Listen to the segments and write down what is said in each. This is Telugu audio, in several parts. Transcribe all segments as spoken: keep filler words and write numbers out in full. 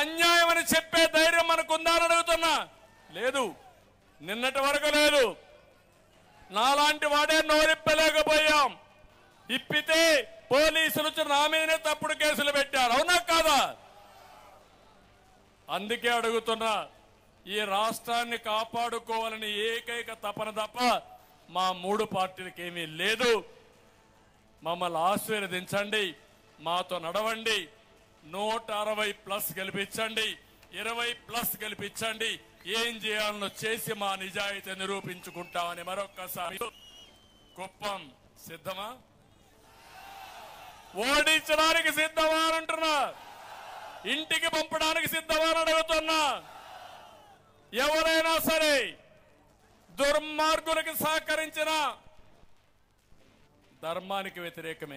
అన్యాయం అని చెప్పే ధైర్యం మనకుందని అడుగుతున్నా. లేదు, నిన్నటి వరకు లేదు. నాలాంటి వాడే నోరిప్పలేకపోయాం. ఇప్పితే పోలీసులు నా మీదనే తప్పుడు కేసులు పెట్టారు. అవునా కాదా? అందుకే అడుగుతున్నా, ఈ రాష్ట్రాన్ని కాపాడుకోవాలని ఏకైక తపన తప్ప మా మూడు పార్టీలకు ఏమీ లేదు. మమ్మల్ని ఆశీర్వదించండి, మాతో నడవండి, నూట అరవై ప్లస్ గెలిపించండి, ఇరవై ప్లస్ గెలిపించండి. ఏం చేయాలనో చేసి మా నిజాయితీ నిరూపించుకుంటామని మరొక్కసారి. కుప్పం సిద్ధమా? ఓడించడానికి సిద్ధమా అని అంటున్నా. ఇంటికి పంపడానికి సిద్ధమా అని అడుగుతున్నా. ఎవరైనా సరే దుర్మార్గులకు సహకరించిన ధర్మానికి వ్యతిరేకమే.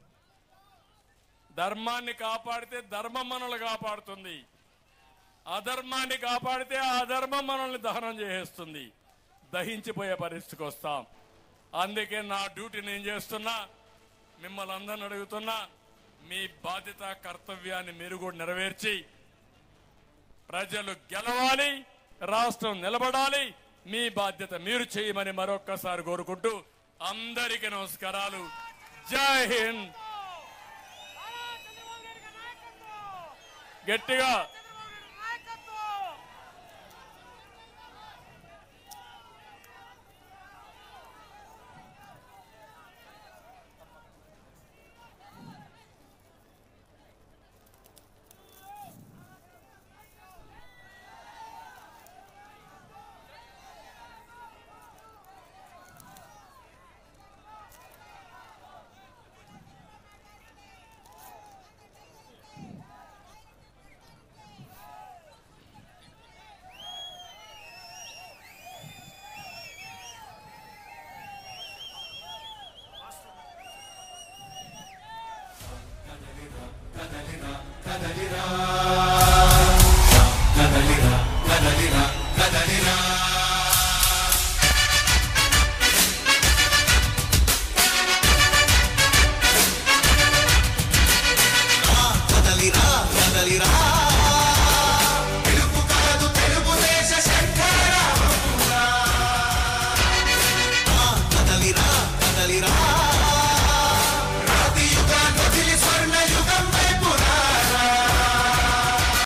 ధర్మాన్ని కాపాడితే ధర్మం మనల్ని కాపాడుతుంది, అధర్మాన్ని కాపాడితే ఆ ధర్మం మనల్ని దహనం చేసేస్తుంది, దహించిపోయే పరిస్థితికి వస్తాం. అందుకే నా డ్యూటీ నేను చేస్తున్నా. మిమ్మల్ని అందరిని అడుగుతున్నా, మీ బాధ్యత కర్తవ్యాన్ని మీరు కూడా నెరవేర్చి ప్రజలు గెలవాలి, రాష్ట్రం నిలబడాలి. మీ బాధ్యత మీరు చేయమని మరొక్కసారి కోరుకుంటూ అందరికీ నమస్కారాలు. జై హింద్. గట్టిగా